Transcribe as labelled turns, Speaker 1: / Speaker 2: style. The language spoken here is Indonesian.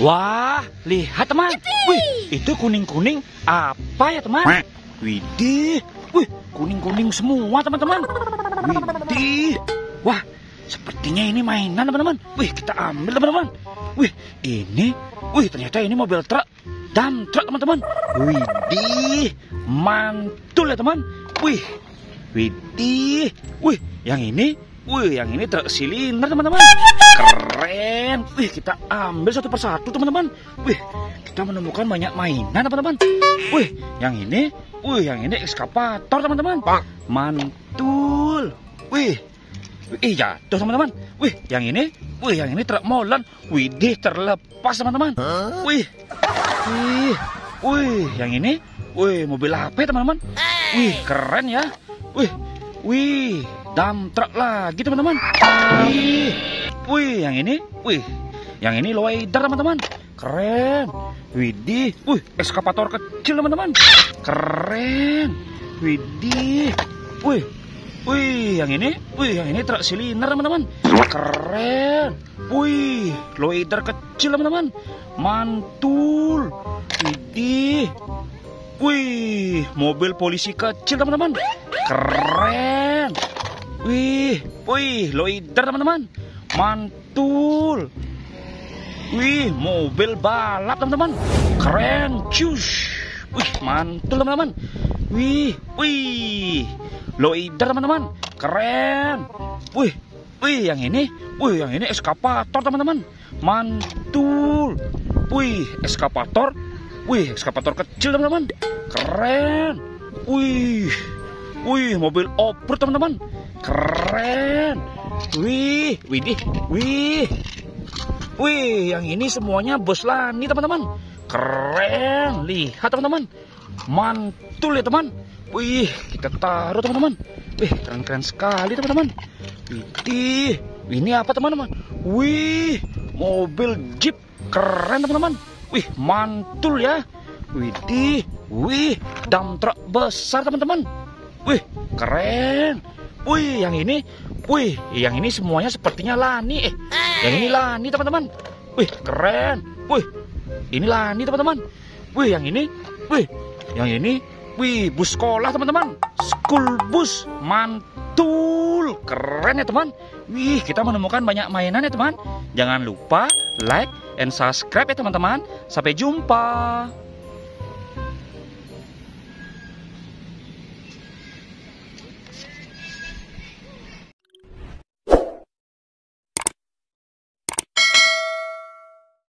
Speaker 1: Wah, lihat teman. Wih, itu kuning-kuning apa ya teman? Widih, wih, kuning-kuning semua teman-teman. Widih, wah, sepertinya ini mainan teman-teman. Wih, kita ambil teman-teman. Wih, ternyata ini mobil truk, dump truck teman-teman. Widih, mantul ya teman. Wih, widih, wih, yang ini truk silinder teman-teman. Keren. Wih, kita ambil satu persatu teman-teman. Wih, kita menemukan banyak mainan teman-teman. Wih, yang ini ekskavator teman-teman. Mantul. Wih, jatuh teman-teman. Wih, yang ini truk molen. Widih, terlepas teman-teman. Wih, yang ini, mobil apa ya teman-teman? Wih, keren ya. Wih, dump truck lagi teman-teman. Wih, yang ini loader teman-teman. Keren. Widih, ekskavator kecil teman-teman. Keren. Widih. Yang ini truk silinder teman-teman. Keren. Wih, loader kecil teman-teman. Mantul. Widih. Wih, mobil polisi kecil teman-teman. Keren. Wih, loader teman-teman. Mantul. Wih, mobil balap teman-teman. Keren. Cus. Wih, mantul teman-teman. Wih, loader teman-teman. Keren. Wih, yang ini ekskavator teman-teman. Mantul. Wih, ekskavator kecil teman-teman. Keren. Wih, mobil off-road teman-teman. Keren. Wih, yang ini semuanya bos Lani teman-teman. Keren. Lihat teman-teman. Mantul ya teman. Wih, kita taruh teman-teman. Wih, keren sekali teman-teman. Wih, ini apa teman-teman? Wih, mobil jeep. Keren teman-teman. Wih, mantul ya. Wih, dump truck besar teman-teman. Wih, keren. Wih, yang ini semuanya sepertinya Lani. Yang ini Lani teman-teman. Wih, keren. Wih, ini Lani teman-teman. Wih, yang ini, bus sekolah teman-teman. School bus. Mantul. Keren ya teman. Wih, kita menemukan banyak mainan ya teman. Jangan lupa like and subscribe ya teman-teman. Sampai jumpa.